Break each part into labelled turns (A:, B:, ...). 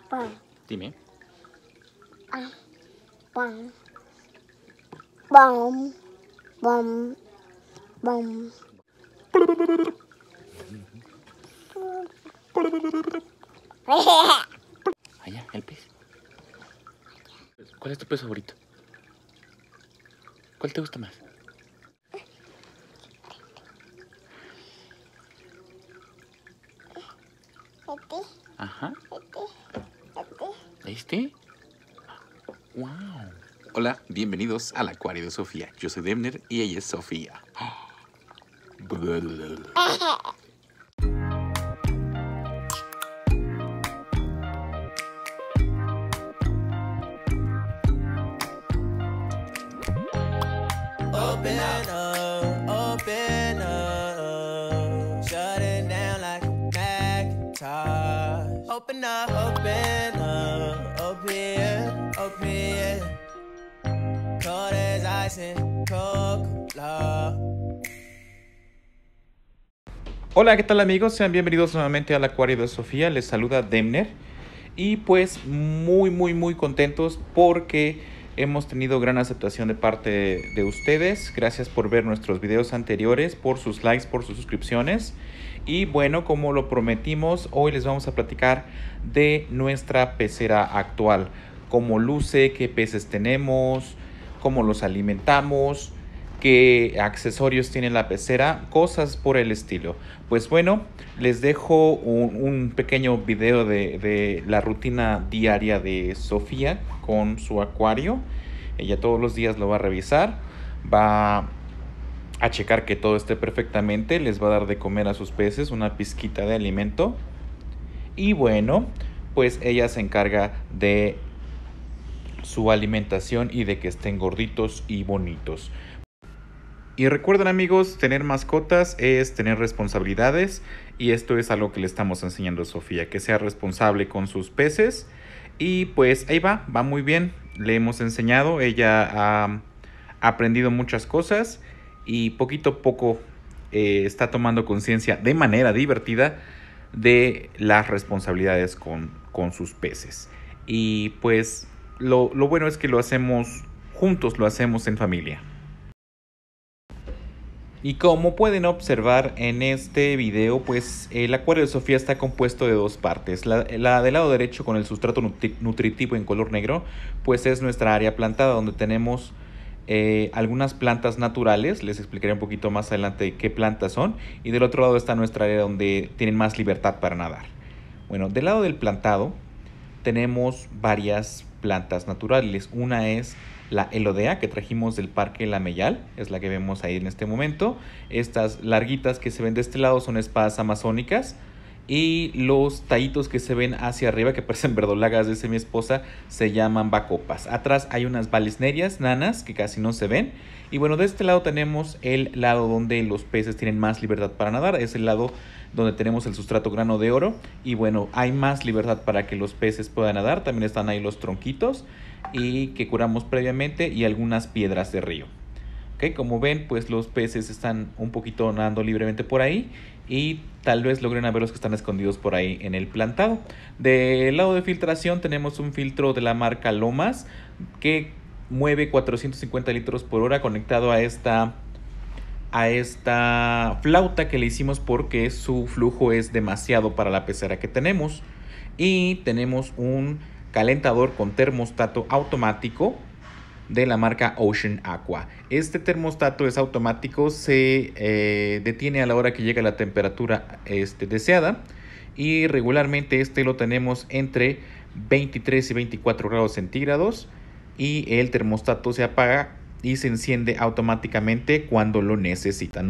A: Bom,
B: Dime.
A: bom, bom, bom, bom.
B: Allá, el pez. ¿Cuál es tu pez favorito? ¿Cuál te gusta más? Ajá. ¿Este? ¡Wow! Hola, bienvenidos al acuario de Sofía. Yo soy Demner y ella es Sofía.
C: Open up, shut it down like a Macintosh. Open up, open cold as ice and Coca-Cola.
B: Hola, ¿qué tal amigos? Sean bienvenidos nuevamente al acuario de Sofía. Les saluda Demner. Y pues muy contentos porque hemos tenido gran aceptación de parte de ustedes. Gracias por ver nuestros videos anteriores, por sus likes, por sus suscripciones. Y bueno, como lo prometimos, hoy les vamos a platicar de nuestra pecera actual. Cómo luce, qué peces tenemos, cómo los alimentamos, qué accesorios tiene la pecera, cosas por el estilo. Pues bueno, les dejo un pequeño video de la rutina diaria de Sofía con su acuario. Ella todos los días lo va a revisar, va a checar que todo esté perfectamente, les va a dar de comer a sus peces una pizquita de alimento. Y bueno, pues ella se encarga de su alimentación y de que estén gorditos y bonitos. Y recuerden amigos, tener mascotas es tener responsabilidades y esto es algo que le estamos enseñando a Sofía, que sea responsable con sus peces y pues ahí va muy bien, le hemos enseñado, ella ha aprendido muchas cosas y poquito a poco está tomando conciencia de manera divertida de las responsabilidades con sus peces. Y pues lo bueno es que lo hacemos juntos, lo hacemos en familia. Y como pueden observar en este video, pues el acuario de Sofía está compuesto de dos partes. La del lado derecho con el sustrato nutritivo en color negro, pues es nuestra área plantada donde tenemos algunas plantas naturales. Les explicaré un poquito más adelante qué plantas son. Y del otro lado está nuestra área donde tienen más libertad para nadar. Bueno, del lado del plantado tenemos varias plantas naturales. Una es la elodea que trajimos del Parque La Meyal, es la que vemos ahí en este momento. Estas larguitas que se ven de este lado son espadas amazónicas. Y los tallitos que se ven hacia arriba, que parecen verdolagas, dice mi esposa, se llaman bacopas. Atrás hay unas balisnerias nanas que casi no se ven. Y bueno, de este lado tenemos el lado donde los peces tienen más libertad para nadar. Es el lado donde tenemos el sustrato grano de oro. Y bueno, hay más libertad para que los peces puedan nadar. También están ahí los tronquitos y que curamos previamente y algunas piedras de río. Okay, como ven, pues los peces están un poquito nadando libremente por ahí y tal vez logren ver los que están escondidos por ahí en el plantado. Del lado de filtración tenemos un filtro de la marca Lomas que mueve 450 litros por hora conectado a esta flauta que le hicimos porque su flujo es demasiado para la pecera que tenemos. Y tenemos un calentador con termostato automático de la marca Ocean Aqua. Este termostato es automático, se detiene a la hora que llega la temperatura deseada y regularmente lo tenemos entre 23 y 24 grados centígrados y el termostato se apaga y se enciende automáticamente cuando lo necesitan.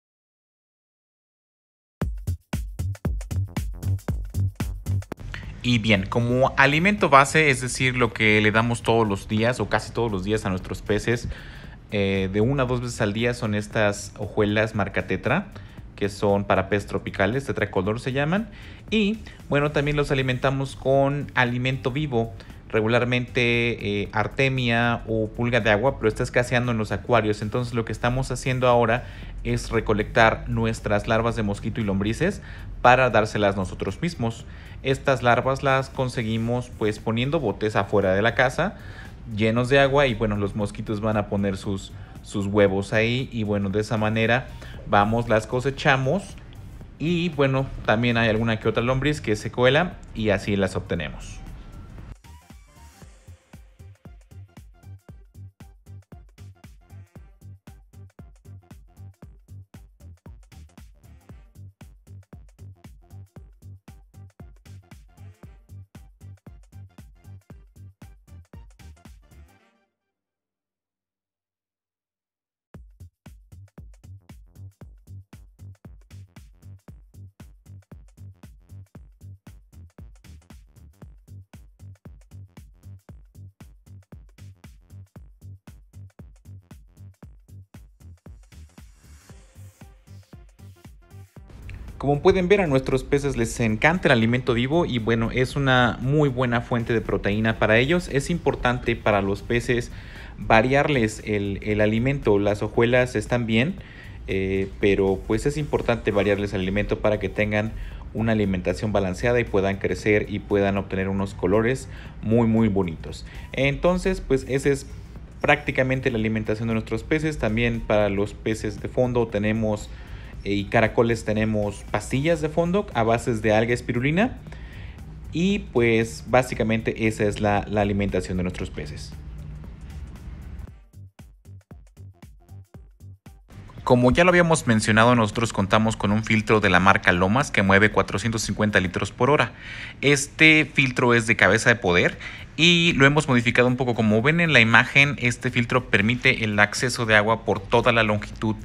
B: Y bien, como alimento base, es decir, lo que le damos todos los días o casi todos los días a nuestros peces, de 1 a 2 veces al día son estas hojuelas marca Tetra, que son para peces tropicales, tetracolor se llaman. Y bueno, también los alimentamos con alimento vivo, regularmente artemia o pulga de agua, pero está escaseando en los acuarios. Entonces lo que estamos haciendo ahora es recolectar nuestras larvas de mosquito y lombrices para dárselas nosotros mismos. Estas larvas las conseguimos pues poniendo botes afuera de la casa llenos de agua, y bueno, los mosquitos van a poner sus huevos ahí, y bueno, de esa manera vamos, las cosechamos, y bueno, también hay alguna que otra lombriz que se cuela y así las obtenemos. Como pueden ver, a nuestros peces les encanta el alimento vivo, y bueno, es una muy buena fuente de proteína para ellos. Es importante para los peces variarles el alimento. Las hojuelas están bien, pero pues es importante variarles el alimento para que tengan una alimentación balanceada y puedan crecer y puedan obtener unos colores muy bonitos. Entonces pues ese es prácticamente la alimentación de nuestros peces. También para los peces de fondo tenemos y caracoles, tenemos pastillas de fondo a bases de alga espirulina, y pues básicamente esa es la alimentación de nuestros peces. Como ya lo habíamos mencionado, nosotros contamos con un filtro de la marca Lomas que mueve 450 litros por hora. Este filtro es de cabeza de poder y lo hemos modificado un poco. Como ven en la imagen, este filtro permite el acceso de agua por toda la longitud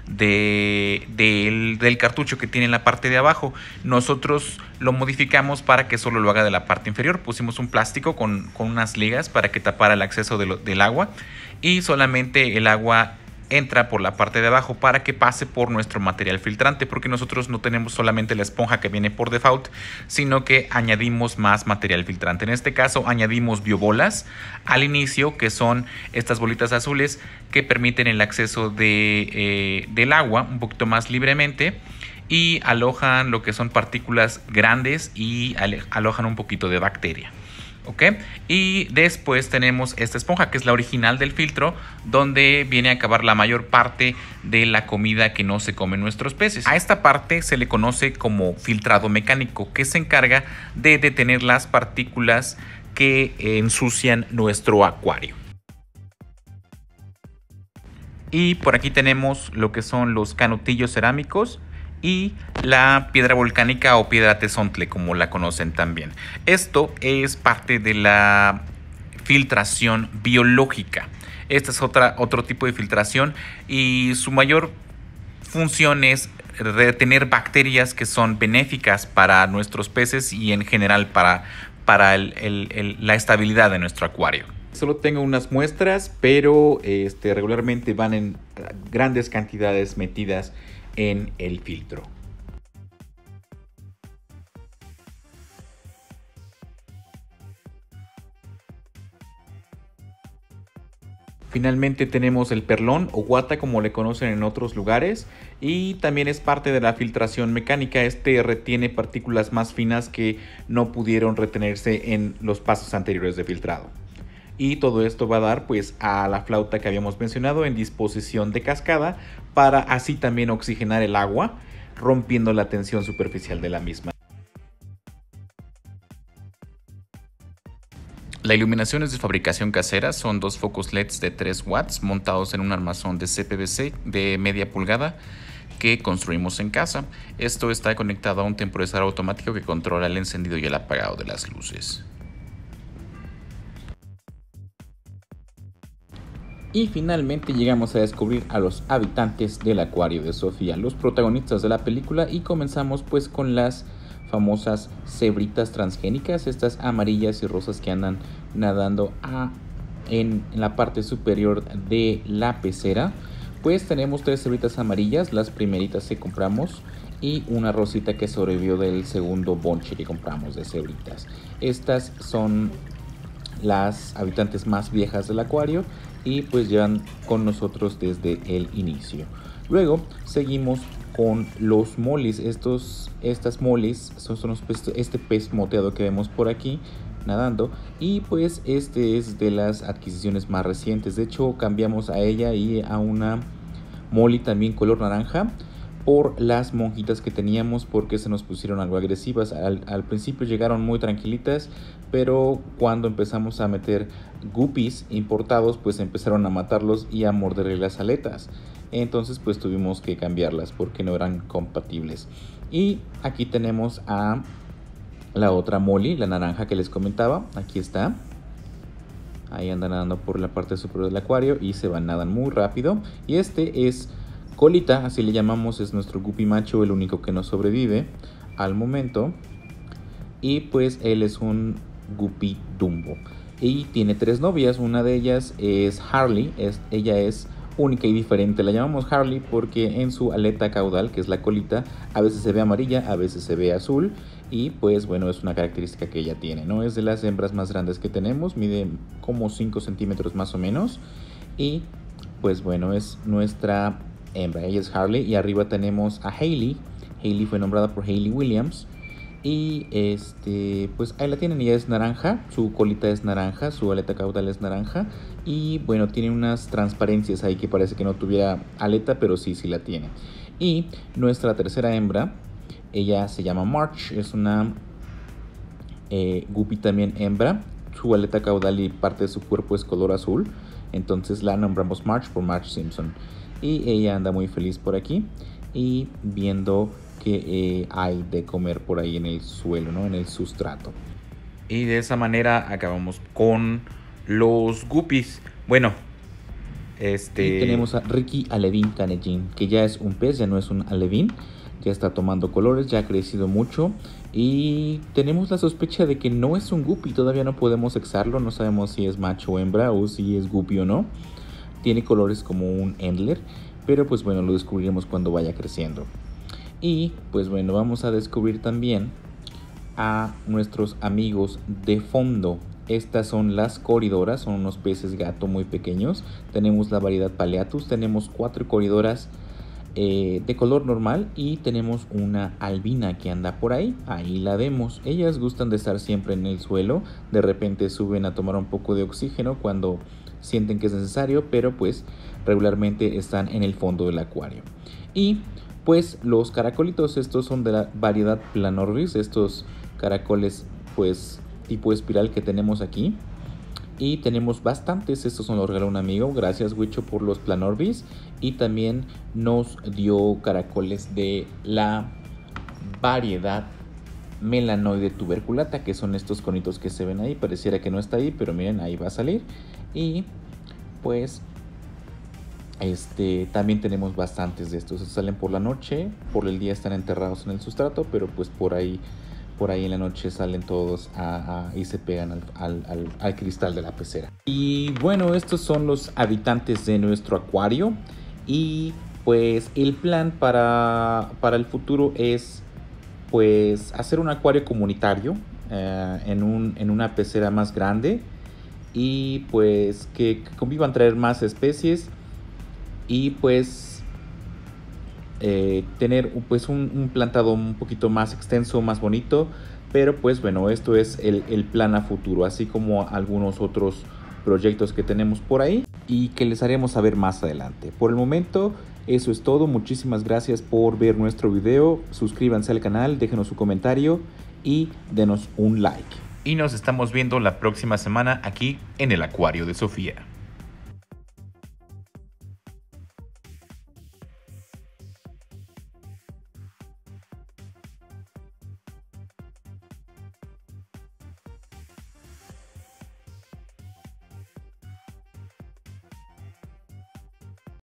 B: del cartucho que tiene en la parte de abajo. Nosotros lo modificamos para que solo lo haga de la parte inferior. Pusimos un plástico con unas ligas para que tapara el acceso del agua, y solamente el agua entra por la parte de abajo para que pase por nuestro material filtrante, porque nosotros no tenemos solamente la esponja que viene por default, sino que añadimos más material filtrante. En este caso añadimos biobolas al inicio, que son estas bolitas azules que permiten el acceso del agua un poquito más libremente, y alojan lo que son partículas grandes y alojan un poquito de bacteria. ¿Ok? Y después tenemos esta esponja, que es la original del filtro, donde viene a acabar la mayor parte de la comida que no se comen nuestros peces. A esta parte se le conoce como filtrado mecánico, que se encarga de detener las partículas que ensucian nuestro acuario. Y por aquí tenemos lo que son los canutillos cerámicos y la piedra volcánica o piedra tezontle, como la conocen también. Esto es parte de la filtración biológica. Esta es otro tipo de filtración, y su mayor función es retener bacterias que son benéficas para nuestros peces y en general para la estabilidad de nuestro acuario. Solo tengo unas muestras, pero regularmente van en grandes cantidades metidas en el filtro. Finalmente tenemos el perlón o guata, como le conocen en otros lugares, y también es parte de la filtración mecánica. Este retiene partículas más finas que no pudieron retenerse en los pasos anteriores de filtrado. Y todo esto va a dar pues a la flauta que habíamos mencionado en disposición de cascada, para así también oxigenar el agua, rompiendo la tensión superficial de la misma. La iluminación es de fabricación casera. Son dos focos LEDs de 3 watts montados en un armazón de CPVC de media pulgada que construimos en casa. Esto está conectado a un temporizador automático que controla el encendido y el apagado de las luces. Y finalmente llegamos a descubrir a los habitantes del acuario de Sofía, los protagonistas de la película, y comenzamos pues con las famosas cebritas transgénicas, estas amarillas y rosas que andan nadando en la parte superior de la pecera. Pues tenemos 3 cebritas amarillas, las primeritas que compramos, y una rosita que sobrevivió del segundo bonche que compramos de cebritas. Estas son las habitantes más viejas del acuario y pues llevan con nosotros desde el inicio. Luego seguimos con los molis. Estas molis son este pez moteado que vemos por aquí nadando, y pues este es de las adquisiciones más recientes. De hecho, cambiamos a ella y a una molly también color naranja por las monjitas que teníamos, porque se nos pusieron algo agresivas. Al principio llegaron muy tranquilitas, pero cuando empezamos a meter guppies importados, pues empezaron a matarlos y a morderle las aletas. Entonces pues tuvimos que cambiarlas porque no eran compatibles. Y aquí tenemos a la otra molly, la naranja que les comentaba. Aquí está. Ahí andan nadando por la parte superior del acuario y se nadan muy rápido. Y este es Colita, así le llamamos, es nuestro guppy macho, el único que nos sobrevive al momento. Y pues él es un guppy dumbo. Y tiene 3 novias, una de ellas es Harley, ella es única y diferente. La llamamos Harley porque en su aleta caudal, que es la colita, a veces se ve amarilla, a veces se ve azul. Y pues bueno, es una característica que ella tiene, ¿no? Es de las hembras más grandes que tenemos, mide como 5 centímetros más o menos. Y pues bueno, es nuestra hembra, ella es Harley. Y arriba tenemos a Hailey. Hailey fue nombrada por Hayley Williams. Y pues ahí la tienen, ella es naranja, su colita es naranja, su aleta caudal es naranja. Y bueno, tiene unas transparencias ahí que parece que no tuviera aleta, pero sí la tiene. Y nuestra tercera hembra, ella se llama March, es una guppy también hembra. Su aleta caudal y parte de su cuerpo es color azul, entonces la nombramos March por March Simpson. Y ella anda muy feliz por aquí y viendo que hay de comer por ahí en el suelo, ¿no? En el sustrato. Y de esa manera acabamos con los guppies. Bueno, y tenemos a Ricky Alevín Canellín, que ya es un pez, ya no es un alevín. Ya está tomando colores, ya ha crecido mucho. Y tenemos la sospecha de que no es un guppy. Todavía no podemos sexarlo, no sabemos si es macho o hembra o si es guppy o no. Tiene colores como un Endler, pero pues bueno, lo descubriremos cuando vaya creciendo. Y pues bueno, vamos a descubrir también a nuestros amigos de fondo. Estas son las coridoras, son unos peces gato muy pequeños. Tenemos la variedad Paleatus, tenemos 4 coridoras de color normal y tenemos una albina que anda por ahí. Ahí la vemos. Ellas gustan de estar siempre en el suelo. De repente suben a tomar un poco de oxígeno cuando sienten que es necesario, pero pues regularmente están en el fondo del acuario. Y pues los caracolitos, estos son de la variedad Planorbis, estos caracoles pues tipo espiral que tenemos aquí. Y tenemos bastantes, estos nos los regaló un amigo, gracias Huicho por los Planorbis. Y también nos dio caracoles de la variedad Melanoide tuberculata, que son estos conitos que se ven ahí, pareciera que no está ahí, pero miren, ahí va a salir. Y pues también tenemos bastantes de estos, salen por la noche, por el día están enterrados en el sustrato, pero pues por ahí en la noche salen todos y se pegan al cristal de la pecera. Y bueno, estos son los habitantes de nuestro acuario. Y pues el plan para el futuro es pues hacer un acuario comunitario en una pecera más grande. Y pues que convivan, traer más especies. Y pues tener pues un plantado un poquito más extenso, más bonito. Pero pues bueno, esto es el plan a futuro, así como algunos otros proyectos que tenemos por ahí y que les haremos saber más adelante. Por el momento eso es todo. Muchísimas gracias por ver nuestro video. Suscríbanse al canal, déjenos su comentario y denos un like. Y nos estamos viendo la próxima semana aquí en el Acuario de Sofía.